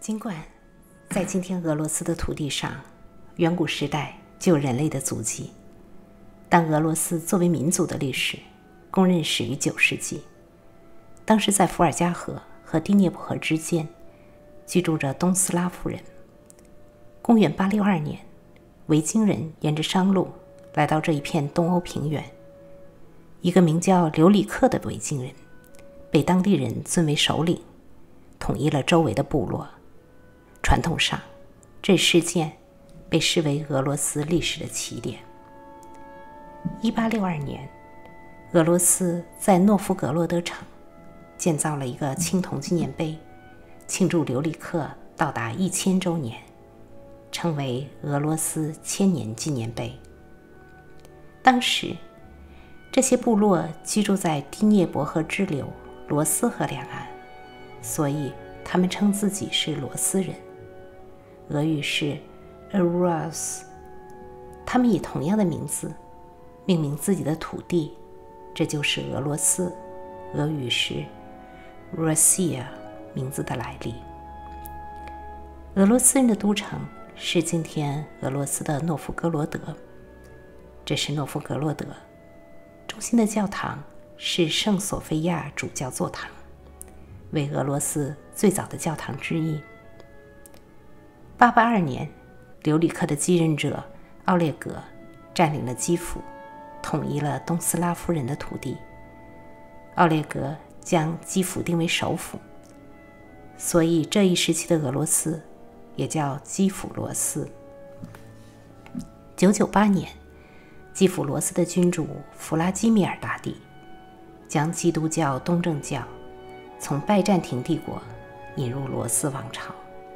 尽管在今天俄罗斯的土地上，远古时代就有人类的足迹，但俄罗斯作为民族的历史公认始于9世纪。当时在伏尔加河和第聂伯河之间居住着东斯拉夫人。公元862年，维京人沿着商路来到这一片东欧平原。一个名叫留里克的维京人被当地人尊为首领，统一了周围的部落。传统上，这事件被视为俄罗斯历史的起点。1862年，俄罗斯在诺夫哥罗德城建造了一个青铜纪念碑，庆祝留里克到达1000周年，称为俄罗斯千年纪念碑。当时，这些部落居住在第聂伯河支流罗斯河两岸，所以他们称自己是罗斯人。俄语是 Rus， 他们以同样的名字命名自己的土地，这就是俄罗斯。俄语是 Russia， 名字的来历。俄罗斯人的都城是今天俄罗斯的诺夫哥罗德，这是诺夫哥罗德中心的教堂是圣索菲亚主教座堂，为俄罗斯最早的教堂之一。882年，留里克的继任者奥列格占领了基辅，统一了东斯拉夫人的土地。奥列格将基辅定为首府，所以这一时期的俄罗斯也叫基辅罗斯。998年，基辅罗斯的君主弗拉基米尔大帝将基督教东正教从拜占庭帝国引入罗斯王朝。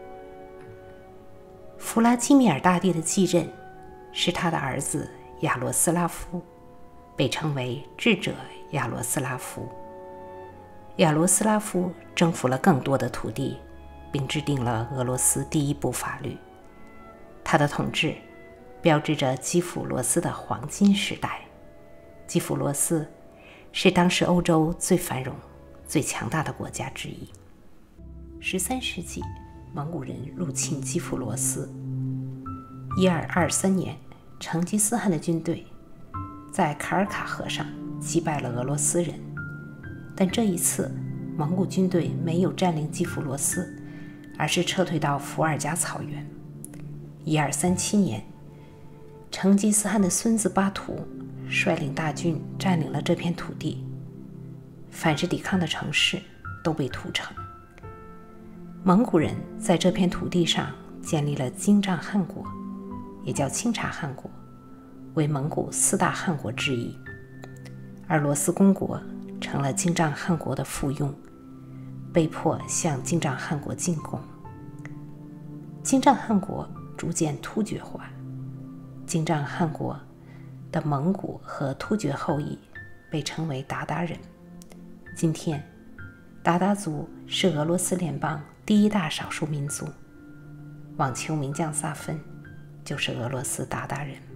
弗拉基米尔大帝的继任是他的儿子亚罗斯拉夫，被称为智者亚罗斯拉夫。亚罗斯拉夫征服了更多的土地，并制定了俄罗斯第一部法律。他的统治标志着基辅罗斯的黄金时代。基辅罗斯是当时欧洲最繁荣、最强大的国家之一。13世纪，蒙古人入侵基辅罗斯。1223年，成吉思汗的军队在卡尔卡河上击败了俄罗斯人，但这一次蒙古军队没有占领基辅罗斯，而是撤退到伏尔加草原。1237年，成吉思汗的孙子巴图率领大军占领了这片土地，凡是抵抗的城市都被屠城。蒙古人在这片土地上建立了金帐汗国，也叫清察汗国，为蒙古4大汗国之一。而罗斯公国成了金帐汗国的附庸，被迫向金帐汗国进贡。金帐汗国逐渐突厥化，金帐汗国的蒙古和突厥后裔被称为鞑靼人。今天，鞑靼族是俄罗斯联邦第一大少数民族，网球名将萨芬就是俄罗斯鞑靼人。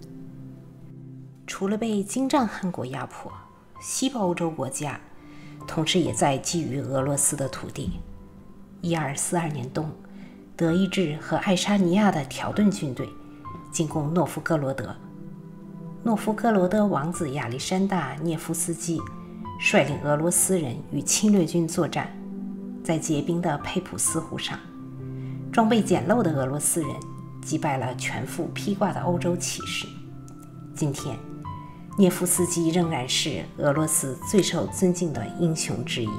除了被金帐汗国压迫，西部欧洲国家同时也在觊觎俄罗斯的土地。1242年冬，德意志和爱沙尼亚的条顿军队进攻诺夫哥罗德。诺夫哥罗德王子亚历山大涅夫斯基率领俄罗斯人与侵略军作战，在结冰的佩普斯湖上，装备简陋的俄罗斯人击败了全副披挂的欧洲骑士。今天，涅夫斯基仍然是俄罗斯最受尊敬的英雄之一。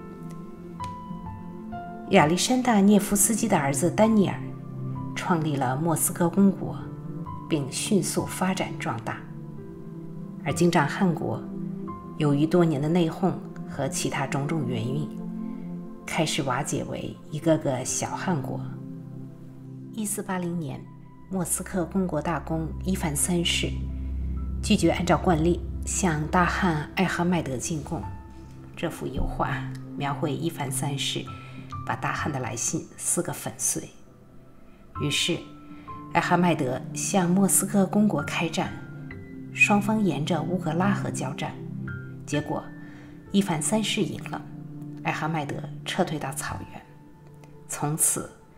亚历山大涅夫斯基的儿子丹尼尔创立了莫斯科公国，并迅速发展壮大。而金帐汗国由于多年的内讧和其他种种原因，开始瓦解为一个个小汗国。1480年，莫斯科公国大公伊凡三世拒绝按照惯例向大汗艾哈迈德进贡。这幅油画描绘伊凡三世把大汗的来信撕个粉碎。于是艾哈迈德向莫斯科公国开战，双方沿着乌格拉河交战，结果伊凡三世赢了，艾哈迈德撤退到草原。从此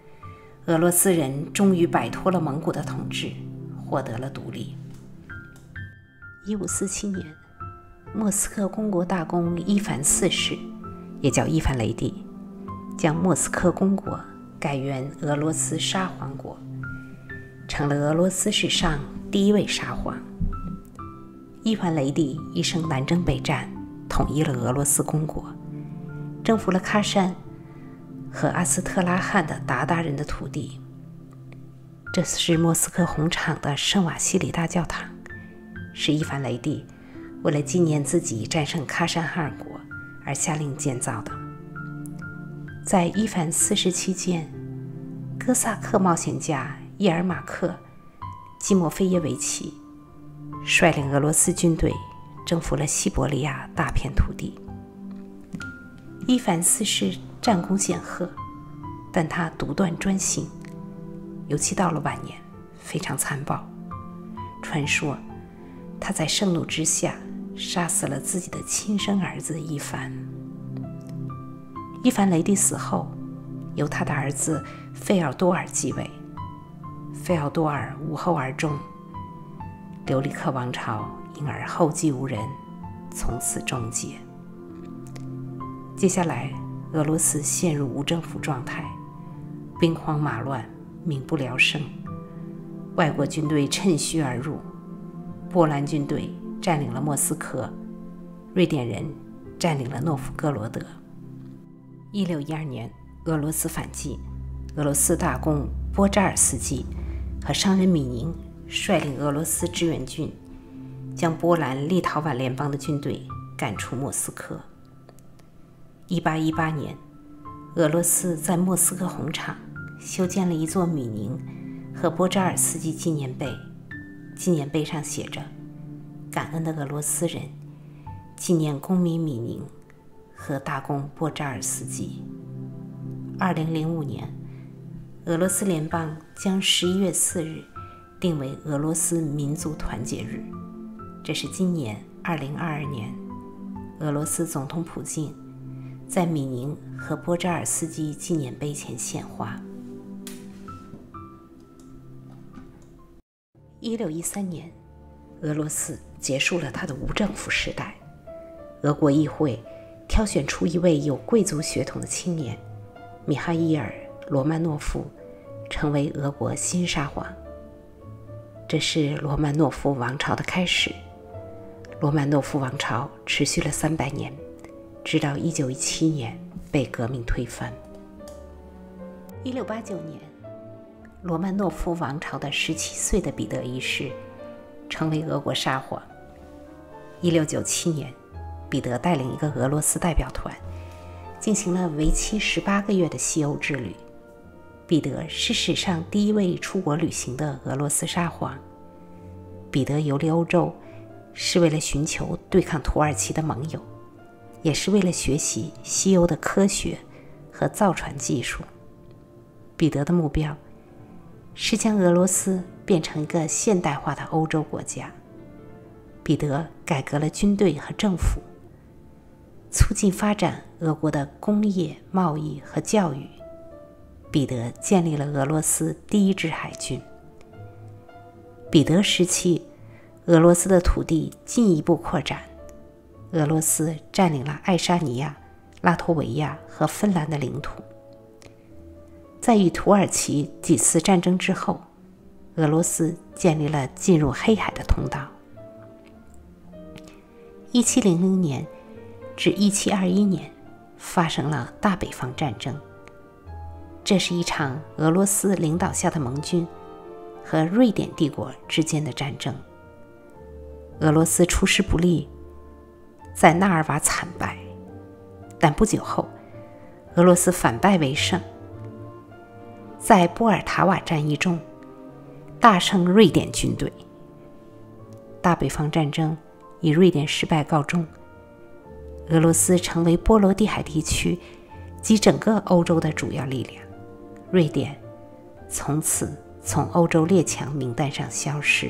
俄罗斯人终于摆脱了蒙古的统治，获得了独立。1547年，莫斯科公国大公伊凡4世，也叫伊凡雷帝，将莫斯科公国改元俄罗斯沙皇国，成了俄罗斯史上第一位沙皇。伊凡雷帝一生南征北战，统一了俄罗斯公国，征服了喀山和阿斯特拉罕的鞑靼人的土地。这是莫斯科红场的圣瓦西里大教堂，是伊凡雷帝为了纪念自己战胜喀山哈尔国而下令建造的。在伊凡4世期间，哥萨克冒险家叶尔马克·基莫菲耶维奇率领俄罗斯军队征服了西伯利亚大片土地。伊凡4世战功显赫，但他独断专行，尤其到了晚年非常残暴。传说他在盛怒之下杀死了自己的亲生儿子伊凡。伊凡雷帝死后，由他的儿子费奥多尔继位。费奥多尔无后而终，留里克王朝因而后继无人，从此终结。接下来，俄罗斯陷入无政府状态，兵荒马乱，民不聊生。外国军队趁虚而入，波兰军队占领了莫斯科，瑞典人占领了诺夫哥罗德。1612年，俄罗斯反击，俄罗斯大公波扎尔斯基和商人米宁率领俄罗斯志愿军，将波兰、立陶宛联邦的军队赶出莫斯科。1818年，俄罗斯在莫斯科红场修建了一座米宁和波扎尔斯基纪念碑，纪念碑上写着“感恩的俄罗斯人，纪念公民米宁和大公波扎尔斯基”。2005年，俄罗斯联邦将11月4日定为俄罗斯民族团结日，这是今年2022年俄罗斯总统普京在米宁和波扎尔斯基纪念碑前献花。1613年，俄罗斯结束了它的无政府时代。俄国议会挑选出一位有贵族血统的青年米哈伊尔·罗曼诺夫，成为俄国新沙皇。这是罗曼诺夫王朝的开始。罗曼诺夫王朝持续了300年，直到1917年被革命推翻。1689年，罗曼诺夫王朝的17岁的彼得一世成为俄国沙皇。1697年，彼得带领一个俄罗斯代表团进行了为期18个月的西欧之旅。彼得是史上第一位出国旅行的俄罗斯沙皇。彼得游历欧洲是为了寻求对抗土耳其的盟友，也是为了学习西欧的科学和造船技术。彼得的目标是将俄罗斯变成一个现代化的欧洲国家。彼得改革了军队和政府，促进发展俄国的工业、贸易和教育。彼得建立了俄罗斯第一支海军。彼得时期，俄罗斯的土地进一步扩展，俄罗斯占领了爱沙尼亚、拉脱维亚和芬兰的领土。在与土耳其几次战争之后，俄罗斯建立了进入黑海的通道。1700年至1721年发生了大北方战争，这是一场俄罗斯领导下的盟军和瑞典帝国之间的战争。俄罗斯出师不利，在纳尔瓦惨败，但不久后俄罗斯反败为胜，在波尔塔瓦战役中大胜瑞典军队。大北方战争以瑞典失败告终，俄罗斯成为波罗的海地区及整个欧洲的主要力量。瑞典从此从欧洲列强名单上消失。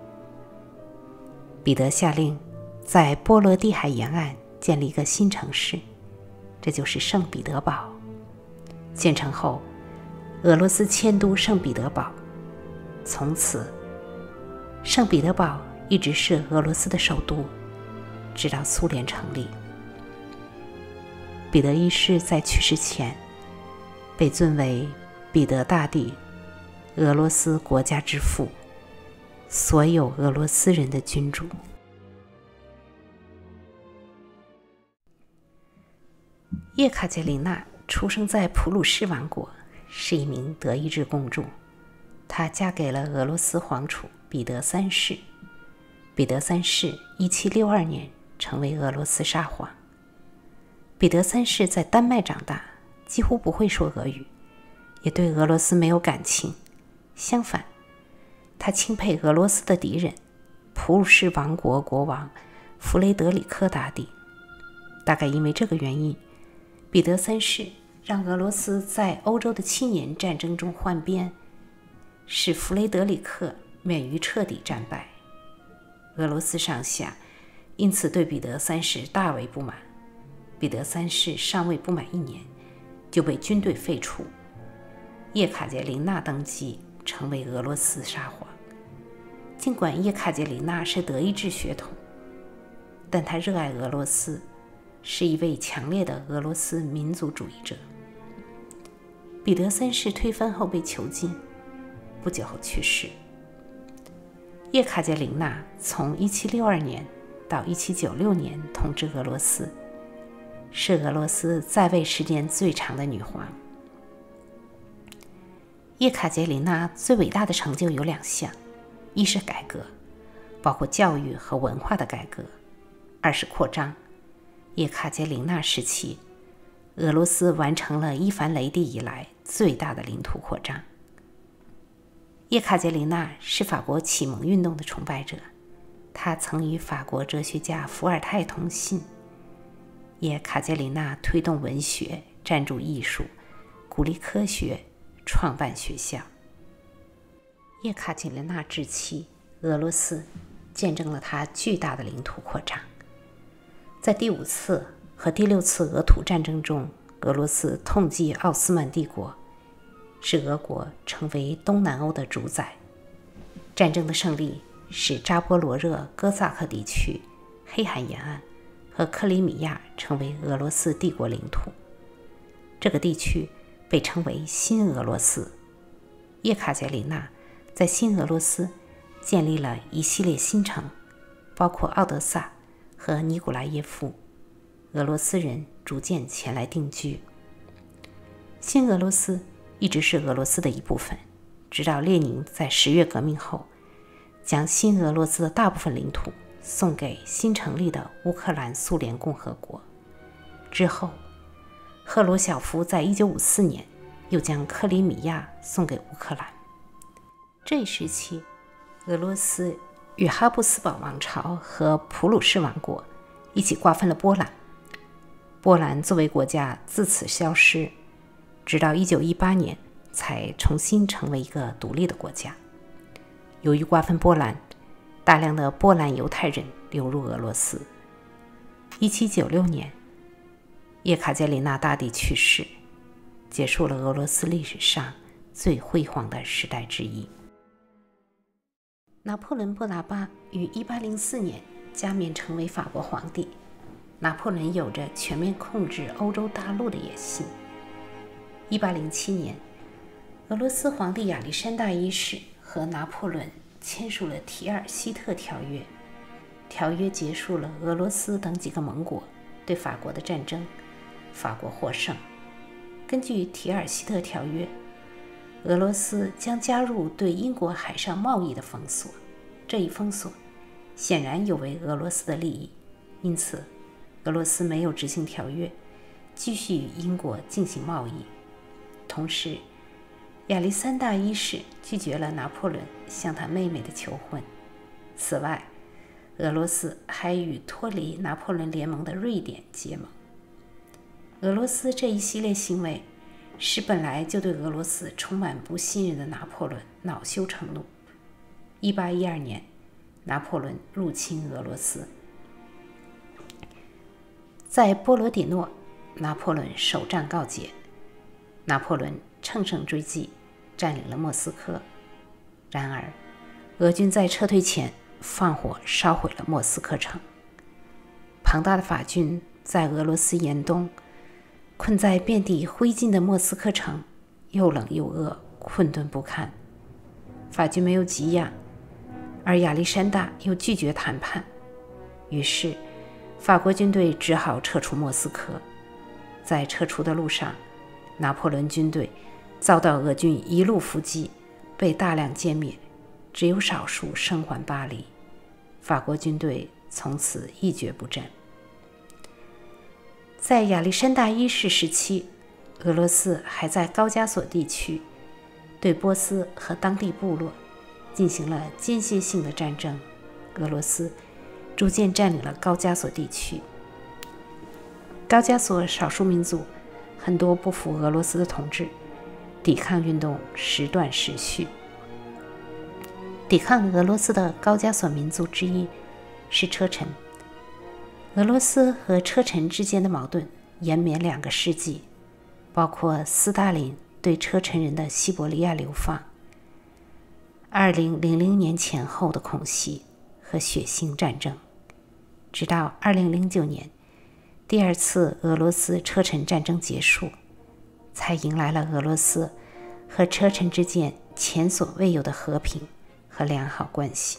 彼得下令在波罗的海沿岸建立一个新城市，这就是圣彼得堡。建成后， 俄罗斯迁都圣彼得堡，从此圣彼得堡一直是俄罗斯的首都，直到苏联成立。彼得一世在去世前被尊为彼得大帝，俄罗斯国家之父，所有俄罗斯人的君主。叶卡捷琳娜出生在普鲁士王国，是一名德意志公主。她嫁给了俄罗斯皇储彼得三世。彼得三世1762年成为俄罗斯沙皇。彼得三世在丹麦长大，几乎不会说俄语，也对俄罗斯没有感情。相反，他钦佩俄罗斯的敌人普鲁士王国国王弗雷德里克大帝。大概因为这个原因，彼得三世让俄罗斯在欧洲的7年战争中换边，使弗雷德里克免于彻底战败。俄罗斯上下因此对彼得三世大为不满。彼得三世上位不满1年，就被军队废除。叶卡捷琳娜登基，成为俄罗斯沙皇。尽管叶卡捷琳娜是德意志血统，但她热爱俄罗斯，是一位强烈的俄罗斯民族主义者。彼得三世推翻后被囚禁，不久后去世。叶卡捷琳娜从1762年到1796年统治俄罗斯，是俄罗斯在位时间最长的女皇。叶卡捷琳娜最伟大的成就有2项，一是改革，包括教育和文化的改革；二是扩张。叶卡捷琳娜时期，俄罗斯完成了伊凡雷帝以来最大的领土扩张。叶卡捷琳娜是法国启蒙运动的崇拜者，她曾与法国哲学家伏尔泰通信。叶卡捷琳娜推动文学，赞助艺术，鼓励科学，创办学校。叶卡捷琳娜至期，俄罗斯见证了她巨大的领土扩张。在第5次和第6次俄土战争中，俄罗斯痛击奥斯曼帝国，使俄国成为东南欧的主宰。战争的胜利使扎波罗热哥萨克地区、黑海沿岸和克里米亚成为俄罗斯帝国领土。这个地区被称为新俄罗斯。叶卡捷琳娜在新俄罗斯建立了一系列新城，包括奥德萨和尼古拉耶夫。俄罗斯人逐渐前来定居。新俄罗斯一直是俄罗斯的一部分，直到列宁在10月革命后，将新俄罗斯的大部分领土送给新成立的乌克兰苏联共和国。之后，赫鲁晓夫在1954年又将克里米亚送给乌克兰。这一时期，俄罗斯与哈布斯堡王朝和普鲁士王国一起瓜分了波兰。波兰作为国家自此消失，直到1918年才重新成为一个独立的国家。由于瓜分波兰，大量的波兰犹太人流入俄罗斯。1796年，叶卡捷琳娜大帝去世，结束了俄罗斯历史上最辉煌的时代之一。拿破仑·波拿巴于1804年加冕成为法国皇帝。拿破仑有着全面控制欧洲大陆的野心。1807年，俄罗斯皇帝亚历山大一世和拿破仑签署了提尔希特条约。条约结束了俄罗斯等几个盟国对法国的战争，法国获胜。根据提尔希特条约，俄罗斯将加入对英国海上贸易的封锁。这一封锁显然有违俄罗斯的利益，因此俄罗斯没有执行条约，继续与英国进行贸易。同时，亚历山大一世拒绝了拿破仑向他妹妹的求婚。此外，俄罗斯还与脱离拿破仑联盟的瑞典结盟。俄罗斯这一系列行为使本来就对俄罗斯充满不信任的拿破仑恼羞成怒。1812年，拿破仑入侵俄罗斯。在波罗的诺，拿破仑首战告捷。拿破仑乘胜追击，占领了莫斯科。然而，俄军在撤退前放火烧毁了莫斯科城。庞大的法军在俄罗斯严冬，困在遍地灰烬的莫斯科城，又冷又饿，困顿不堪。法军没有给养，而亚历山大又拒绝谈判，于是法国军队只好撤出莫斯科。在撤出的路上，拿破仑军队遭到俄军一路伏击，被大量歼灭，只有少数生还巴黎。法国军队从此一蹶不振。在亚历山大一世时期，俄罗斯还在高加索地区对波斯和当地部落进行了间歇性的战争。俄罗斯逐渐占领了高加索地区。高加索少数民族很多不服俄罗斯的统治，抵抗运动时断时续。抵抗俄罗斯的高加索民族之一是车臣。俄罗斯和车臣之间的矛盾延绵2个世纪，包括斯大林对车臣人的西伯利亚流放、2000年前后的恐袭和血腥战争，直到2009年第2次俄罗斯车臣战争结束，才迎来了俄罗斯和车臣之间前所未有的和平和良好关系。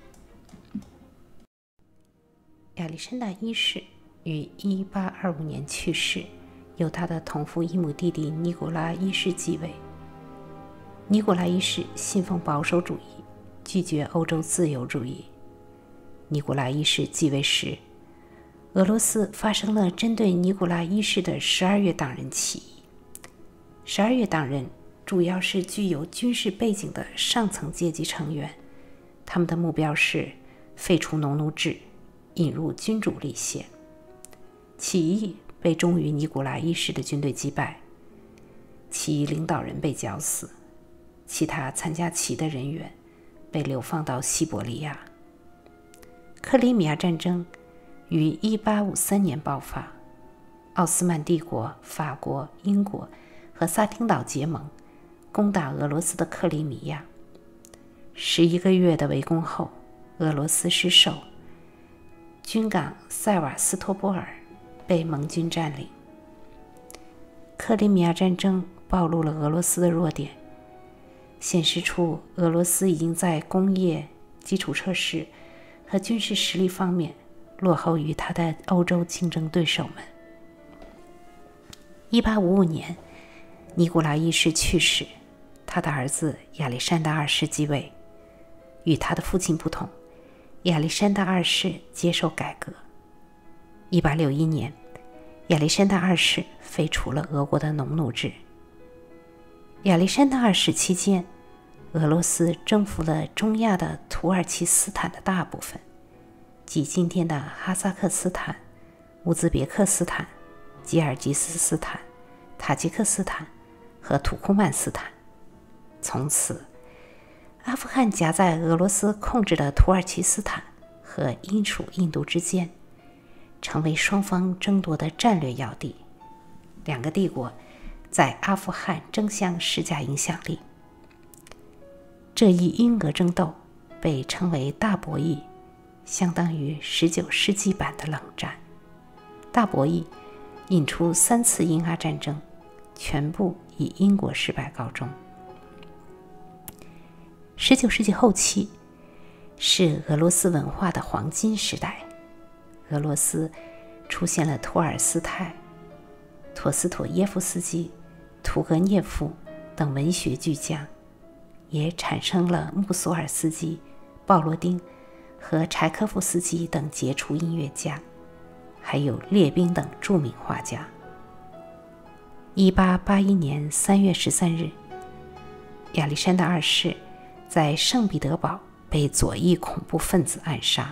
亚历山大一世于1825年去世，由他的同父异母弟弟尼古拉一世继位。尼古拉一世信奉保守主义，拒绝欧洲自由主义。尼古拉一世继位时，俄罗斯发生了针对尼古拉一世的12月党人起义。12月党人主要是具有军事背景的上层阶级成员，他们的目标是废除农奴制，引入君主立宪。起义被忠于尼古拉一世的军队击败，起义领导人被绞死，其他参加起义的人员被流放到西伯利亚。克里米亚战争于1853年爆发，奥斯曼帝国、法国、英国和萨汀岛结盟，攻打俄罗斯的克里米亚。11个月的围攻后，俄罗斯失守，军港塞瓦斯托波尔被盟军占领。克里米亚战争暴露了俄罗斯的弱点，显示出俄罗斯已经在工业、基础设施和军事实力方面落后于他的欧洲竞争对手们。1855年，尼古拉一世去世，他的儿子亚历山大二世继位。与他的父亲不同，亚历山大二世接受改革。1861年，亚历山大二世废除了俄国的农奴制。亚历山大二世期间，俄罗斯征服了中亚的土耳其斯坦的大部分，即今天的哈萨克斯坦、乌兹别克斯坦、吉尔吉斯斯坦、塔吉克斯坦和土库曼斯坦。从此，阿富汗夹在俄罗斯控制的土耳其斯坦和英属印度之间，成为双方争夺的战略要地。2个帝国在阿富汗争相施加影响力。这一因俄争斗被称为大博弈，相当于19世纪版的冷战。大博弈引出3次英阿战争，全部以英国失败告终。19世纪后期是俄罗斯文化的黄金时代，俄罗斯出现了托尔斯泰、陀思妥耶夫斯基、屠格涅夫等文学巨匠，也产生了穆索尔斯基、鲍罗丁和柴科夫斯基等杰出音乐家，还有列宾等著名画家。1881年3月13日，亚历山大二世在圣彼得堡被左翼恐怖分子暗杀。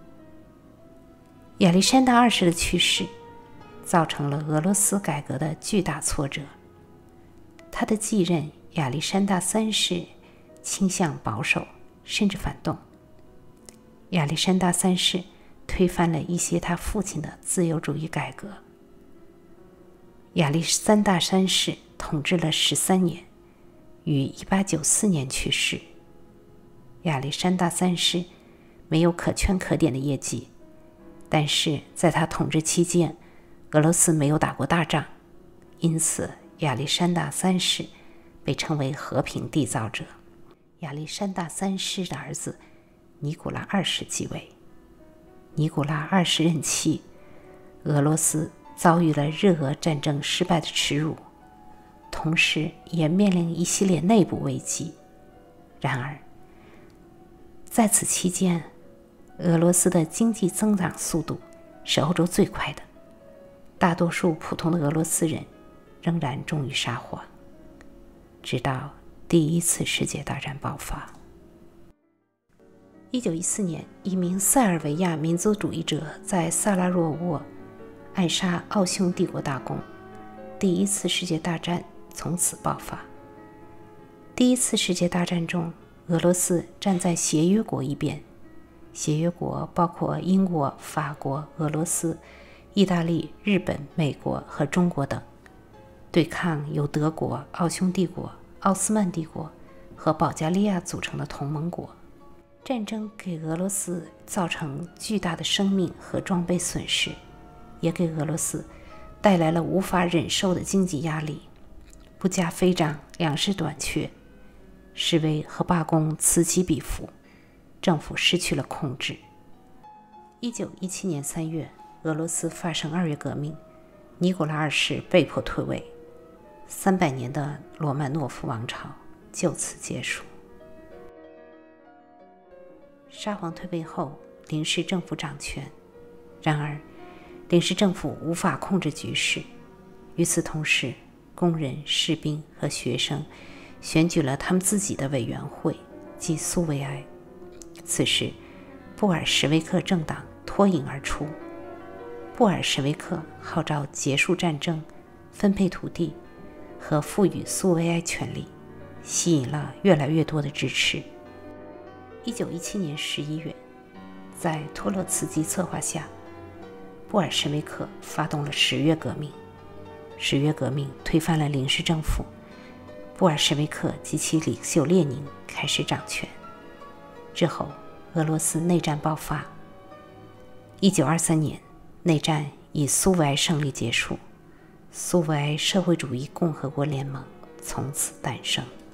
亚历山大二世的去世造成了俄罗斯改革的巨大挫折。他的继任亚历山大三世倾向保守，甚至反动。亚历山大三世推翻了一些他父亲的自由主义改革。亚历山大三世统治了13年，于1894年去世。亚历山大三世没有可圈可点的业绩，但是在他统治期间，俄罗斯没有打过大仗，因此亚历山大三世被称为和平缔造者。亚历山大三世的儿子尼古拉二世继位。尼古拉二世任期，俄罗斯遭遇了日俄战争失败的耻辱，同时也面临一系列内部危机。然而，在此期间，俄罗斯的经济增长速度是欧洲最快的，大多数普通的俄罗斯人仍然忠于沙皇，直到第一次世界大战爆发。1914年，一名塞尔维亚民族主义者在萨拉热窝暗杀奥匈帝国大公，第一次世界大战从此爆发。第一次世界大战中，俄罗斯站在协约国一边，协约国包括英国、法国、俄罗斯、意大利、日本、美国和中国等，对抗由德国、奥匈帝国、奥斯曼帝国和保加利亚组成的同盟国。战争给俄罗斯造成巨大的生命和装备损失，也给俄罗斯带来了无法忍受的经济压力，物价飞涨，粮食短缺，示威和罢工此起彼伏，政府失去了控制。1917年3月，俄罗斯发生2月革命，尼古拉二世被迫退位，300年的罗曼诺夫王朝就此结束。沙皇退位后，临时政府掌权，然而临时政府无法控制局势。与此同时，工人、士兵和学生选举了他们自己的委员会，即苏维埃。此时，布尔什维克政党脱颖而出。布尔什维克号召结束战争、分配土地和赋予苏维埃权力，吸引了越来越多的支持。1917年11月，在托洛茨基策划下，布尔什维克发动了10月革命。10月革命推翻了临时政府，布尔什维克及其领袖列宁开始掌权。之后，俄罗斯内战爆发。1923年，内战以苏维埃胜利结束，苏维埃社会主义共和国联盟从此诞生。